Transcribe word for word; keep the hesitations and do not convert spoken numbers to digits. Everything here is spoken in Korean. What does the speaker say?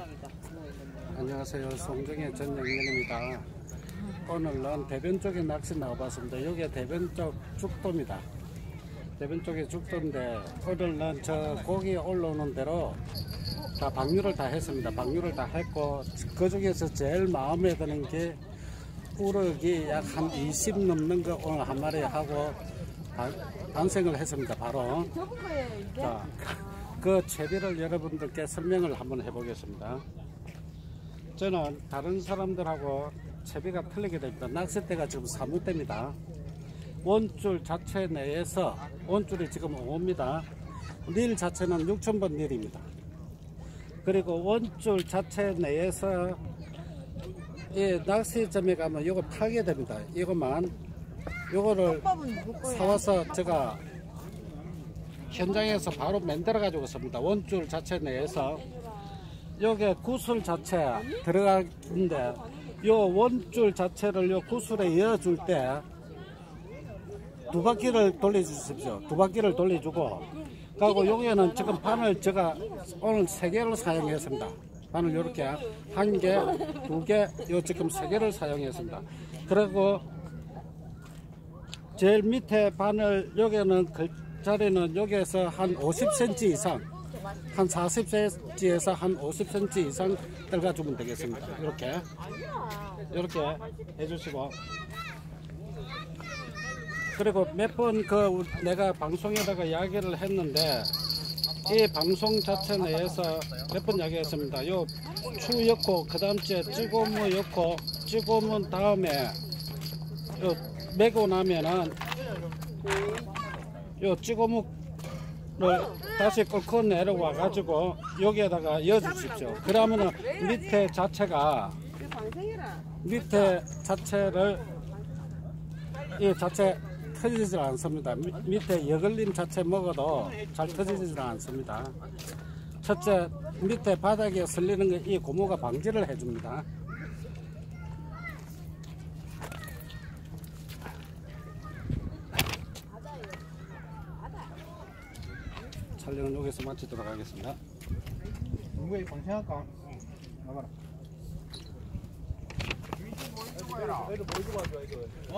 안녕하세요. 송정의 전영민입니다. 오늘은 대변 쪽에 낚시 나와봤습니다. 여기가 대변 쪽 죽도입니다. 대변 쪽에 죽도인데 오늘은 저 고기 올라오는 대로 다 방류를 다 했습니다. 방류를 다 했고 그 중에서 제일 마음에 드는 게 우럭이 약 한 이십 넘는 거 오늘 한 마리 하고 반생을 했습니다. 바로 자, 그 채비를 여러분들께 설명을 한번 해보겠습니다. 저는 다른 사람들하고 채비가 틀리게 됩니다. 낚싯대가 지금 사무대입니다. 원줄 자체 내에서 원줄이 지금 오입니다. 릴 자체는 육천 번 릴입니다. 그리고 원줄 자체 내에서 이 낚시점에 가면 이거 팔게 됩니다. 이것만 요거를 사와서 제가 현장에서 바로 만들어 가지고 있습니다. 원줄 자체 내에서 요게 구슬 자체 들어가는데 요 원줄 자체를 요 구슬에 이어줄 때 두 바퀴를 돌려주십시오. 두 바퀴를 돌려주고 그리고 여기에는 지금 바늘 제가 오늘 세 개를 사용했습니다. 바늘 이렇게 한 개, 두 개, 요 지금 세 개를 사용했습니다. 그리고 제일 밑에 바늘 여기는 글자리는 여기에서 한 오십 센티미터 이상, 한 사십 센티미터에서 한 오십 센티미터 이상 들어가주면 되겠습니다. 이렇게 이렇게 해주시고 그리고 몇 번 그 내가 방송에다가 이야기를 했는데 이 방송 자체 내에서 몇 번 이야기했습니다. 요 추 엮고 그 다음 주에 찌고무 엮고 찌고무 다음에 요 매고 나면은 요 찌고무를 다시 끌고 내려와 가지고 여기에다가 이어 주십시오. 그러면은 밑에 자체가 밑에 자체를 이 자체 터지질 않습니다. 미, 밑에 여글림 자체 먹어도 잘 터지질 않습니다. 첫째, 밑에 바닥에 설리는 게 이 고무가 방지를 해줍니다. 촬영은 여기서 마치도록 하겠습니다. 누구에 방생할까? 나봐라. 애들 뭐 입고 와줘, 애들.